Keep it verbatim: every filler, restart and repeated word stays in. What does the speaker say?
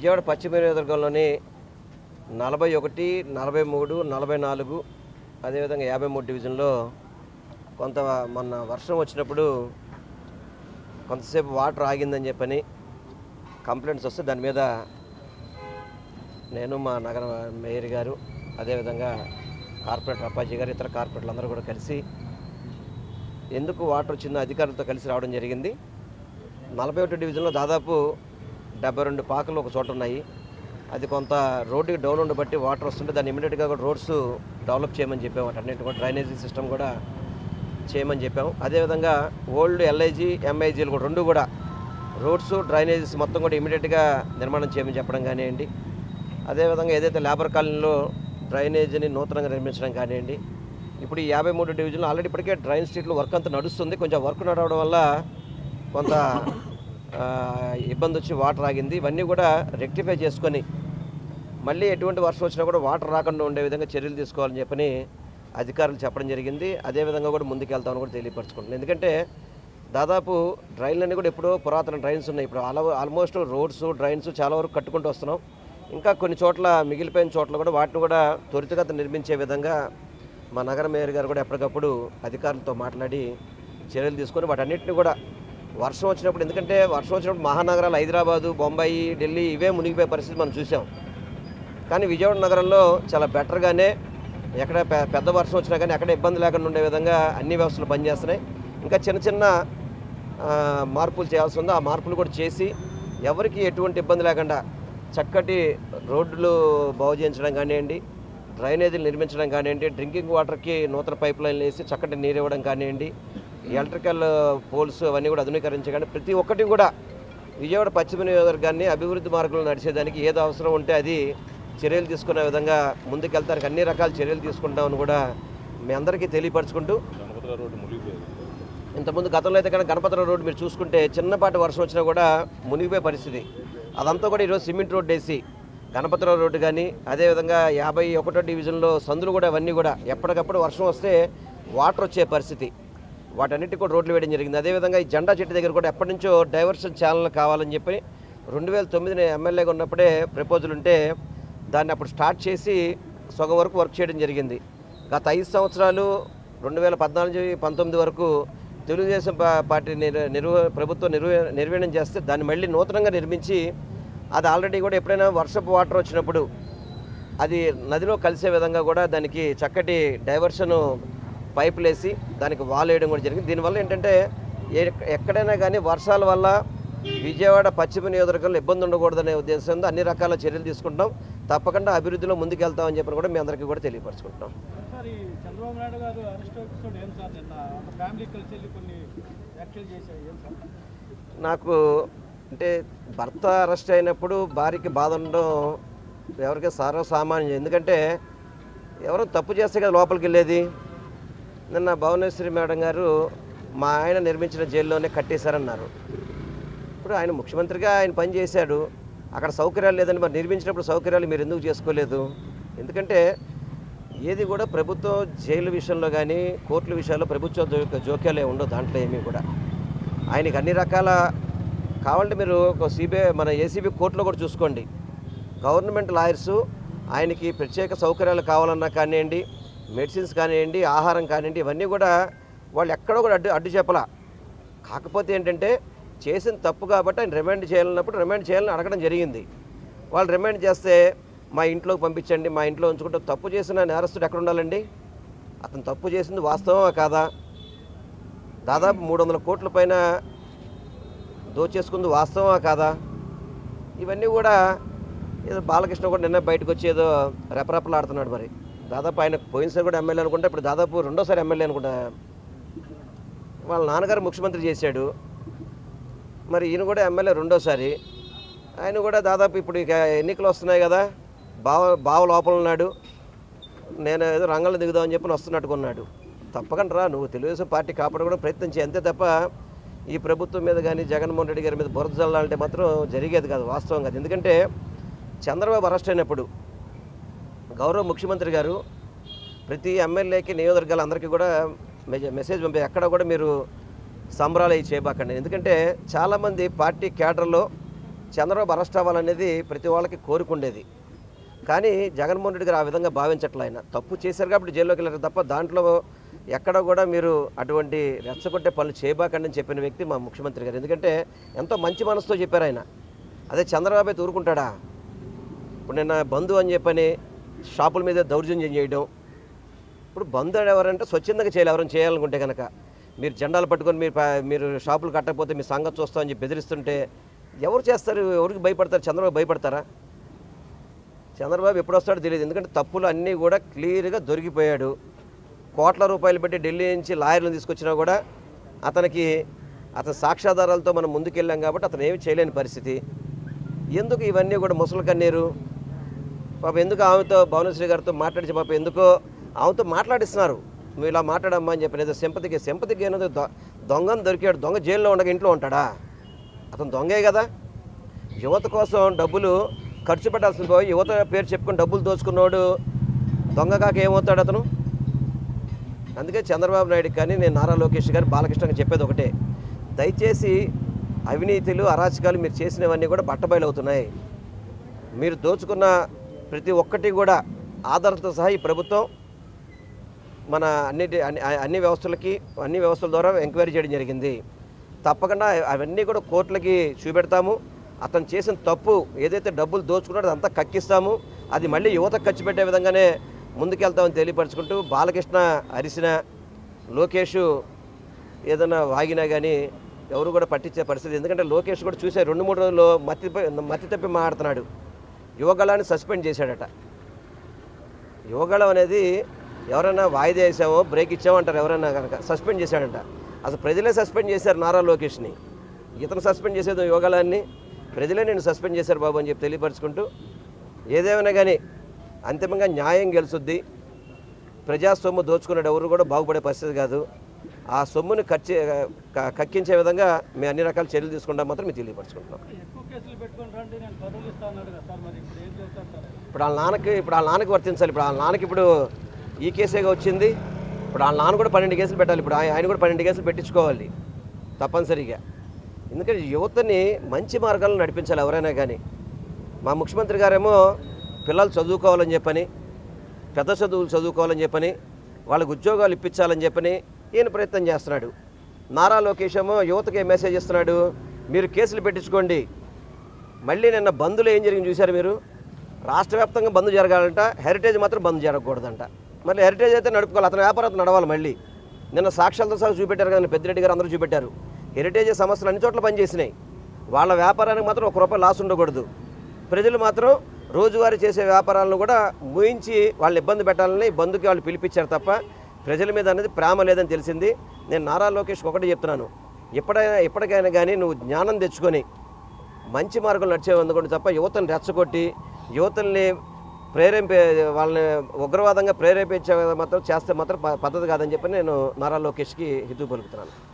విజయవాడ పశ్చిమ నియోజకవర్గంలోని నలభై ఒకటి నలభై మూడు నలభై నాలుగు అదేవిధంగా యాభై మూడు డివిజన్లో కొంత మొన్న వర్షం వచ్చినప్పుడు కొంతసేపు వాటర్ ఆగిందని చెప్పని కంప్లైంట్స్ వస్తే దాని మీద నేను మా నగర మేయర్ గారు అదేవిధంగా కార్పొరేటర్ అప్పాజీ గారు ఇతర కార్పొరేటర్లు అందరూ కూడా కలిసి ఎందుకు వాటర్ వచ్చిందో అధికారులతో కలిసి రావడం జరిగింది. నలభై ఒకటి డివిజన్లో దాదాపు డెబ్బై రెండు పాకలు ఒక చోట ఉన్నాయి. అది కొంత రోడ్డుకి డౌన్ ఉండి బట్టి వాటర్ వస్తుంటే దాన్ని ఇమీడియట్గా కూడా రోడ్స్ డెవలప్ చేయమని చెప్పాము. అన్నింటి కూడా డ్రైనేజీ సిస్టమ్ కూడా చేయమని చెప్పాము. అదేవిధంగా ఓల్డ్ ఎల్ఐజీ ఎంఐజీలు కూడా రెండు కూడా రోడ్స్ డ్రైనేజీస్ మొత్తం కూడా ఇమీడియట్గా నిర్మాణం చేయమని చెప్పడం కానివ్వండి. అదేవిధంగా ఏదైతే లేబర్ కాలనీలో డ్రైనేజీని నూతనంగా నిర్మించడం కానివ్వండి. ఇప్పుడు ఈ యాభై మూడు డివిజన్లో ఆల్రెడీ ఇప్పటికే డ్రైన్ స్ట్రీట్లో వర్క్ అంతా నడుస్తుంది. కొంచెం వర్క్ నడవడం వల్ల కొంత ఇబ్బంది వచ్చి వాటర్ ఆగింది. ఇవన్నీ కూడా రెక్టిఫై చేసుకొని మళ్ళీ ఎటువంటి వర్షం వచ్చినా కూడా వాటర్ రాకుండా ఉండే విధంగా చర్యలు తీసుకోవాలని చెప్పని అధికారులు చెప్పడం జరిగింది. అదేవిధంగా కూడా ముందుకెళ్తామని కూడా తెలియపరచుకుంటున్నాను. ఎందుకంటే దాదాపు డ్రైన్లన్నీ కూడా ఎప్పుడో పురాతన డ్రైన్స్ ఉన్నాయి. ఇప్పుడు ఆల్ ఆల్మోస్ట్ రోడ్స్ డ్రైన్స్ చాలా వరకు కట్టుకుంటూ వస్తున్నాం. ఇంకా కొన్ని చోట్ల మిగిలిపోయిన చోట్ల కూడా వాటిని కూడా త్వరితగతిన నిర్మించే విధంగా మా నగర మేయర్ గారు కూడా ఎప్పటికప్పుడు అధికారులతో మాట్లాడి చర్యలు తీసుకొని వాటన్నిటిని కూడా వర్షం వచ్చినప్పుడు, ఎందుకంటే వర్షం వచ్చినప్పుడు మహానగరాలు హైదరాబాదు, బొంబాయి, ఢిల్లీ ఇవే మునిగిపోయే పరిస్థితి మనం చూసాం. కానీ విజయవాడ నగరంలో చాలా బెటర్గానే ఎక్కడ పెద్ద వర్షం వచ్చినా కానీ ఎక్కడ ఇబ్బంది లేకుండా ఉండే విధంగా అన్ని వ్యవస్థలు పనిచేస్తున్నాయి. ఇంకా చిన్న చిన్న మార్పులు చేయాల్సి ఉందో ఆ మార్పులు కూడా చేసి ఎవరికి ఎటువంటి ఇబ్బంది లేకుండా చక్కటి రోడ్లు బాగు చేయించడం కానివ్వండి, డ్రైనేజీలు నిర్మించడం కానివ్వండి, డ్రింకింగ్ వాటర్కి నూతన పైప్ లైన్లు వేసి చక్కటి నీరు ఇవ్వడం కానివ్వండి, ఎలక్ట్రికల్ పోల్స్ అవన్నీ కూడా ఆధునీకరించగానే ప్రతి ఒక్కటి కూడా విజయవాడ పశ్చిమ నియోజకవర్గాన్ని అభివృద్ధి మార్గంలో నడిచేదానికి ఏదో అవసరం ఉంటే అది చర్యలు తీసుకునే విధంగా ముందుకెళ్తానికి అన్ని రకాల చర్యలు తీసుకుంటామని కూడా మీ అందరికీ తెలియపరచుకుంటూ, ఇంతకుముందు గతంలో అయితే కానీ గణపతిరావు రోడ్డు మీరు చూసుకుంటే చిన్నపాటి వర్షం వచ్చినా కూడా మునిగిపోయే పరిస్థితి. అదంతా కూడా ఈరోజు సిమెంట్ రోడ్డు వేసి గణపతిరావు రోడ్డు కానీ అదేవిధంగా యాభై ఒకటో డివిజన్లో సందులు కూడా అవన్నీ కూడా ఎప్పటికప్పుడు వర్షం వస్తే వాటర్ వచ్చే పరిస్థితి, వాటన్నిటికి కూడా రోడ్లు వేయడం జరిగింది. అదేవిధంగా ఈ జెండా చెట్టు దగ్గర కూడా ఎప్పటి నుంచో డైవర్షన్ ఛానల్ కావాలని చెప్పి రెండు వేల తొమ్మిదిని ఎమ్మెల్యేగా ఉన్నప్పుడే ప్రపోజల్ ఉంటే దాన్ని అప్పుడు స్టార్ట్ చేసి సగం వరకు వర్క్ చేయడం జరిగింది. గత ఐదు సంవత్సరాలు రెండు వేల పద్నాలుగు పంతొమ్మిది వరకు తెలుగుదేశం పార్టీ నిర్వ ప్రభుత్వం నిర్వ నిర్వహణ చేస్తే దాన్ని మళ్ళీ నూతనంగా నిర్మించి అది ఆల్రెడీ కూడా ఎప్పుడైనా వర్షపు వాటర్ వచ్చినప్పుడు అది నదిలో కలిసే విధంగా కూడా దానికి చక్కటి డైవర్షను పైపులు వేసి దానికి వాల్ వేయడం కూడా జరిగింది. దీనివల్ల ఏంటంటే ఎక్కడైనా కానీ వర్షాల వల్ల విజయవాడ పశ్చిమ నియోజకవర్గంలో ఇబ్బంది ఉండకూడదనే ఉద్దేశంతో అన్ని రకాల చర్యలు తీసుకుంటాం. తప్పకుండా అభివృద్ధిలో ముందుకెళ్తామని చెప్పని కూడా మీ అందరికీ కూడా తెలియపరచుకుంటాం. చంద్రబాబు నాయుడు గారు అరెస్ట్ ఎపిసోడ్ ఏం సార్? నిన్న ఫ్యామిలీ కలిసి వెళ్ళి కొన్ని వ్యాఖ్యలు చేశారు, ఏం సార్? నాకు అంటే భర్త అరెస్ట్ అయినప్పుడు భార్యకి బాధ ఉండడం ఎవరికి సర్వసామాన్యం. ఎందుకంటే ఎవరో తప్పు చేస్తే కదా లోపలికి వెళ్ళేది. నిన్న భువనేశ్వరి మేడం గారు మా ఆయన నిర్మించిన జైల్లోనే కట్టేశారన్నారు. ఇప్పుడు ఆయన ముఖ్యమంత్రిగా ఆయన పని చేశాడు, అక్కడ సౌకర్యాలు లేదని మరి నిర్మించినప్పుడు సౌకర్యాలు మీరు ఎందుకు చేసుకోలేదు? ఎందుకంటే ఏది కూడా ప్రభుత్వం జైలు విషయంలో కానీ కోర్టుల విషయాల్లో ప్రభుత్వ జోక్యాలే ఉండవు. దాంట్లో ఏమీ కూడా ఆయనకి అన్ని రకాల కావాలంటే మీరు ఒక సిబిఐ మన ఏసీబీ కోర్టులో కూడా చూసుకోండి. గవర్నమెంట్ లాయర్సు ఆయనకి ప్రత్యేక సౌకర్యాలు కావాలన్నా కానివ్వండి, మెడిసిన్స్ కానివ్వండి, ఆహారం కానివ్వండి, ఇవన్నీ కూడా వాళ్ళు ఎక్కడో కూడా అడ్డు అడ్డు చెప్పలా. కాకపోతే ఏంటంటే చేసిన తప్పు కాబట్టి ఆయన రిమాండ్ చేయాలన్నప్పుడు రిమాండ్ చేయాలని అడగడం జరిగింది. వాళ్ళు రిమాండ్ చేస్తే మా ఇంట్లోకి పంపించండి, మా ఇంట్లో ఉంచుకుంటే తప్పు చేసిన నేరస్తుడు ఎక్కడ ఉండాలండి? అతను తప్పు చేసింది వాస్తవమా కాదా? దాదాపు మూడు వందల కోట్ల పైన దోచేసుకుంది వాస్తవమా కాదా? ఇవన్నీ కూడా ఏదో బాలకృష్ణ కూడా నిన్న బయటకు వచ్చి ఏదో రెపరెపలు ఆడుతున్నాడు. మరి దాదాపు ఆయన పోయినసారి కూడా ఎమ్మెల్యే అనుకుంటా, ఇప్పుడు దాదాపు రెండోసారి ఎమ్మెల్యే అనుకుంటా. వాళ్ళ నాన్నగారు ముఖ్యమంత్రి చేశాడు, మరి ఈయన కూడా ఎమ్మెల్యే రెండోసారి. ఆయన కూడా దాదాపు ఇప్పుడు ఇక ఎన్నికలు వస్తున్నాయి కదా, బావ బావ లోపల ఉన్నాడు, నేను ఏదో రంగంలో దిగుదామని చెప్పి వస్తున్నట్టుకున్నాడు. తప్పకుండా రా, నువ్వు తెలుగుదేశం పార్టీ కాపాడుకోవడం ప్రయత్నం చేయి, అంతే తప్ప ఈ ప్రభుత్వం మీద కానీ జగన్మోహన్ రెడ్డి గారి మీద బురద జల్లాలంటే మాత్రం జరిగేది కాదు, వాస్తవం కాదు. ఎందుకంటే చంద్రబాబు అరెస్ట్ అయినప్పుడు గౌరవ ముఖ్యమంత్రి గారు ప్రతి ఎమ్మెల్యేకి నియోజకవర్గాలు అందరికీ కూడా మెసేజ్ పంపి ఎక్కడ కూడా మీరు సంబరాలు అవి చేయబాకండి. ఎందుకంటే చాలామంది పార్టీ క్యాడర్లో చంద్రబాబు అరెస్ట్ అవ్వాలనేది ప్రతి వాళ్ళకి కోరుకుండేది. కానీ జగన్మోహన్ రెడ్డి గారు ఆ విధంగా భావించట్లే. ఆయన తప్పు చేశారు కాబట్టి జైల్లోకి వెళ్ళారు తప్ప దాంట్లో ఎక్కడ కూడా మీరు అటువంటి రెచ్చగొట్టే పనులు చేయబాకండి అని చెప్పిన వ్యక్తి మా ముఖ్యమంత్రి గారు. ఎందుకంటే ఎంతో మంచి మనసుతో చెప్పారు ఆయన. అదే చంద్రబాబు అయితే ఊరుకుంటాడా? ఇప్పుడు నిన్న బంధు అని చెప్పని షాపుల మీద దౌర్జన్యం చేయడం. ఇప్పుడు బంధు ఎవరంటే స్వచ్ఛందంగా చేయాలి. ఎవరైనా చేయాలనుకుంటే కనుక మీరు జెండాలు పట్టుకొని మీరు మీరు షాపులు కట్టకపోతే మీ సంగతి చూస్తామని చెప్పి బెదిరిస్తుంటే ఎవరు చేస్తారు? ఎవరికి భయపడతారు? చంద్రబాబు భయపడతారా? చంద్రబాబు ఎప్పుడు వస్తాడో తెలియదు. ఎందుకంటే తప్పులు అన్నీ కూడా క్లియర్గా దొరికిపోయాడు. కోట్ల రూపాయలు పెట్టి ఢిల్లీ నుంచి లాయర్లను తీసుకొచ్చినా కూడా అతనికి అతని సాక్ష్యాధారాలతో మనం ముందుకెళ్ళాం కాబట్టి అతను ఏమి చేయలేని పరిస్థితి. ఎందుకు ఇవన్నీ కూడా ముసలి కన్నీరు? పాప ఎందుకు ఆమెతో భువనేశ్వరి గారితో మాట్లాడించి పాప ఎందుకో ఆమెతో మాట్లాడిస్తున్నారు. నువ్వు ఇలా మాట్లాడమ్మా అని చెప్పిన ఏదో సింపతికి సింపతికి ఏదో దొంగను దొరికాడు. దొంగ జైల్లో ఉండగా ఇంట్లో ఉంటాడా? అతను దొంగే కదా. యువత కోసం డబ్బులు ఖర్చు పెట్టాల్సిన పోయి యువత పేరు చెప్పుకొని డబ్బులు దోచుకున్నాడు దొంగ కాక ఏమవుతాడు అతను? అందుకే చంద్రబాబు నాయుడుకి కానీ నేను నారా లోకేష్ గారు బాలకృష్ణకి చెప్పేది ఒకటే, దయచేసి అవినీతులు అరాచకాలు మీరు చేసినవన్నీ కూడా బట్టబయలు అవుతున్నాయి. మీరు దోచుకున్న ప్రతి ఒక్కటి కూడా ఆధారంతో సహా ఈ ప్రభుత్వం మన అన్ని అన్ని వ్యవస్థలకి అన్ని వ్యవస్థల ద్వారా ఎంక్వైరీ చేయడం జరిగింది. తప్పకుండా అవన్నీ కూడా కోర్టులకి చూపెడతాము. అతను చేసిన తప్పు ఏదైతే డబ్బులు దోచుకున్నాడో అదంతా కక్కిస్తాము. అది మళ్ళీ యువతకు ఖర్చు పెట్టే విధంగానే ముందుకెళ్తామని తెలియపరుచుకుంటూ బాలకృష్ణ అరిసిన లోకేష్ ఏదైనా వాగినా కానీ ఎవరు కూడా పట్టించే పరిస్థితి. ఎందుకంటే లోకేష్ కూడా చూసే రెండు మూడు రోజుల్లో మత్తి మత్తి తప్పి మాట్లాడుతున్నాడు. యువగళాన్ని సస్పెండ్ చేశాడట. యువగళం అనేది ఎవరైనా వాయిదా వేసామో బ్రేక్ ఇచ్చామో అంటారు. ఎవరైనా కనుక సస్పెండ్ చేశాడట. అసలు ప్రజలే సస్పెండ్ చేశారు నారా లోకేష్ని. ఇతను సస్పెండ్ చేసేది యువగళాన్ని ప్రజలే నేను సస్పెండ్ చేశారు బాబు అని చెప్పి తెలియపరుచుకుంటూ ఏదేమైనా కానీ అంతిమంగా న్యాయం గెలుచుద్ది. ప్రజా సొమ్ము దోచుకున్నాడు ఎవరు కూడా బాగుపడే పరిస్థితి కాదు. ఆ సొమ్ముని ఖర్చు కక్కించే విధంగా మేము అన్ని రకాల చర్యలు తీసుకుంటాం మాత్రం మేము తెలియపరుచుకుంటున్నాం. ఇప్పుడు వాళ్ళ నాన్నకి ఇప్పుడు వాళ్ళ నాన్నకి వర్తించాలి. ఇప్పుడు వాళ్ళ నాన్నకి ఇప్పుడు ఈ కేసేగా వచ్చింది. ఇప్పుడు వాళ్ళ నాన్న కూడా పన్నెండు కేసులు పెట్టాలి. ఇప్పుడు ఆయన కూడా పన్నెండు కేసులు పెట్టించుకోవాలి తప్పనిసరిగా. ఎందుకంటే యువతని మంచి మార్గాల్లో నడిపించాలి ఎవరైనా కానీ. మా ముఖ్యమంత్రి గారేమో పిల్లలు చదువుకోవాలని చెప్పని పెద్ద చదువులు చదువుకోవాలని చెప్పని వాళ్ళకి ఉద్యోగాలు ఇప్పించాలని చెప్పని ఈయన ప్రయత్నం చేస్తున్నాడు. నారా లోకేష్ ఏమో యువతకి ఏ మెసేజ్ ఇస్తున్నాడు, మీరు కేసులు పెట్టించుకోండి. మళ్ళీ నిన్న బంద్లో ఏం జరిగింది చూశారు మీరు? రాష్ట్ర వ్యాప్తంగా బంద్ జరగాలంట, హెరిటేజ్ మాత్రం బంద్ జరగకూడదంట. మళ్ళీ హెరిటేజ్ అయితే నడుపుకోవాలి, అతని వ్యాపారం నడవాలి. మళ్ళీ నిన్న సాక్ష్యాలతో సహా చూపెట్టారు కదా, పెద్దిరెడ్డి గారు అందరూ చూపెట్టారు. హెరిటేజ్ సమస్యలు అన్ని చోట్ల పనిచేసినాయి. వాళ్ళ వ్యాపారానికి మాత్రం ఒక రూపాయి లాస్ ఉండకూడదు. ప్రజలు మాత్రం రోజువారీ చేసే వ్యాపారాలను కూడా ముయించి వాళ్ళని ఇబ్బంది పెట్టాలని బంధుకి వాళ్ళు పిలిపించారు తప్ప ప్రజల మీద అనేది ప్రేమ లేదని తెలిసింది. నేను నారా లోకేష్కి ఒకటి చెప్తున్నాను, ఎప్పుడైనా ఎప్పటికైనా కానీ నువ్వు జ్ఞానం తెచ్చుకొని మంచి మార్గంలో నడిచేందుకు తప్ప యువతను రెచ్చగొట్టి యువతల్ని ప్రేరేపే వాళ్ళని ఉగ్రవాదంగా ప్రేరేపించే మాత్రం చేస్తే మాత్రం పద్ధతి కాదని చెప్పి నేను నారా లోకేష్కి హితవు పలుకుతున్నాను.